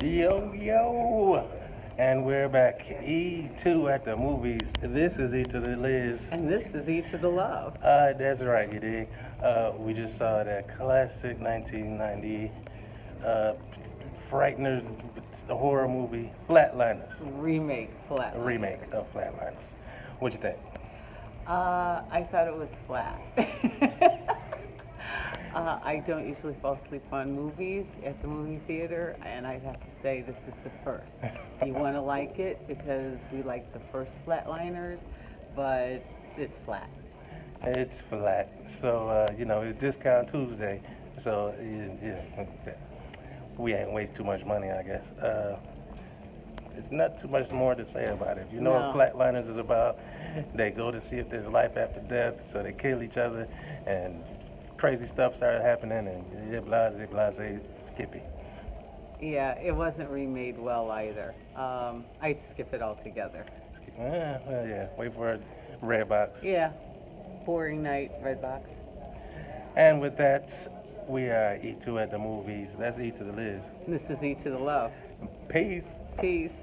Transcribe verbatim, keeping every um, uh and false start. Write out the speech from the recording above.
Yo, yo! And we're back. E two at the movies. This is E to the Liz. And this is E to the Love. Uh, that's right, you dig. Uh, we just saw that classic nineteen ninety uh, Frighteners horror movie, Flatliners. Remake Flat. A remake of Flatliners. What'd you think? Uh, I thought it was flat. uh, I don't usually fall asleep on movies at the movie theater, and I'd have to say this is the first. You want to like it because we like the first Flatliners, but it's flat. It's flat. So, uh, you know, it's Discount Tuesday. So, yeah, yeah, we ain't waste too much money, I guess. Uh, There's not too much more to say about it. You know No. what Flatliners is about? They go to see if there's life after death, so they kill each other, and crazy stuff started happening, and yeah, blase, blase, skippy. Yeah, it wasn't remade well either. Um, I'd skip it altogether. Yeah, well, yeah, wait for a red box. Yeah, boring night, Redbox. And with that, we are E two at the movies. That's E to the Liz. This is E to the Love. Peace. Peace.